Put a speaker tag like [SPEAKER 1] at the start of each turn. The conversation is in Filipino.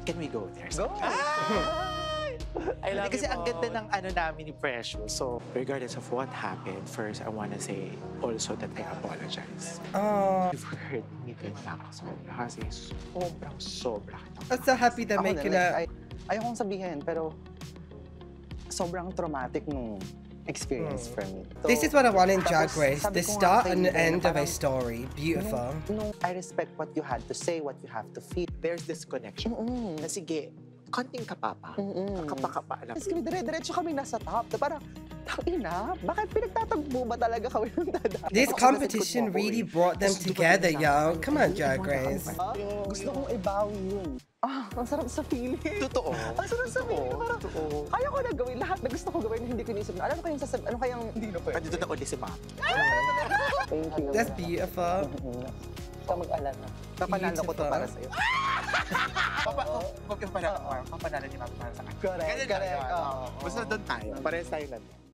[SPEAKER 1] can we go there?
[SPEAKER 2] Go!
[SPEAKER 1] I love kasi ang ganda ng ano namin ni Precious. So, regardless of what happened, first, I wanna say also that I apologize. You've heard me din na kasi sobrang.
[SPEAKER 3] I'm so happy that may kila...
[SPEAKER 2] Ayokong sabihin, pero sobrang traumatic nung experience for me. So,
[SPEAKER 3] This is what I want in Drag Race, the start and the end of a story. Beautiful.
[SPEAKER 2] I respect what you had to say, what you have to feel.
[SPEAKER 1] There's this connection. Na sige, konting kapapa. Kapapa lang.
[SPEAKER 2] Kasi dire-diretso kami nasa top. Parang, tangina, bakit pinagtatagpo ba talaga kami ng dada?
[SPEAKER 3] This competition really brought them together, yo. Come on, Drag Race.
[SPEAKER 2] Gusto kong ibawi yun. Ang sarap sa feeling.
[SPEAKER 1] Totoo.
[SPEAKER 2] Ang sarap sa feeling. Parang, kaya ko na gawin lahat na gusto ko gawin na hindi ko inisip na. Ano kayang sasabihin? Ano kayang hindi na pwede?
[SPEAKER 1] Andito na ulit si Mom.
[SPEAKER 2] Thank you.
[SPEAKER 3] That's beautiful.
[SPEAKER 2] Ka mag-alala. Papanalo ko to para sa'yo.
[SPEAKER 1] Papanalo ni Mom para sa akin.
[SPEAKER 2] Correct.
[SPEAKER 1] Basta doon tayo. Parehas tayo lang.